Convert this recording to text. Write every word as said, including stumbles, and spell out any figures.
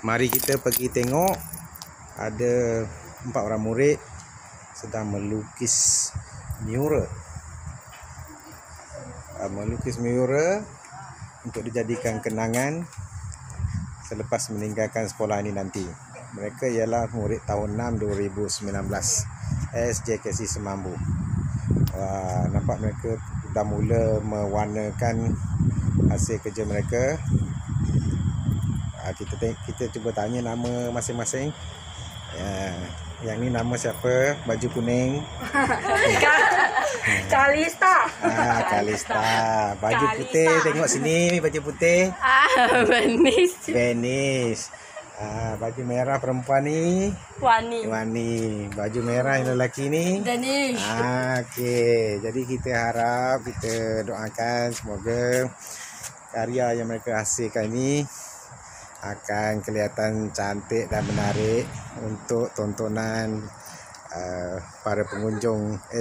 Mari kita pergi tengok. Ada empat orang murid sedang melukis mural. Melukis mural untuk dijadikan kenangan selepas meninggalkan sekolah ini nanti. Mereka ialah murid tahun enam dua ribu sembilan belas S J K C Semambu. Wah, nampak mereka dah mula mewarnakan hasil kerja mereka. Kita kita cuba tanya nama masing-masing. Ya, yang ni nama siapa? Baju kuning. Kalista. Ah, Kalista. Baju Kalista. putih, tengok sini baju putih. Ah, Benis. Benis. Ah, baju merah perempuan ni Wani. Wani. Baju merah yang lelaki ni Danish. Ah, okey. Jadi kita harap, kita doakan semoga karya yang mereka hasilkan ini akan kelihatan cantik dan menarik untuk tontonan uh, para pengunjung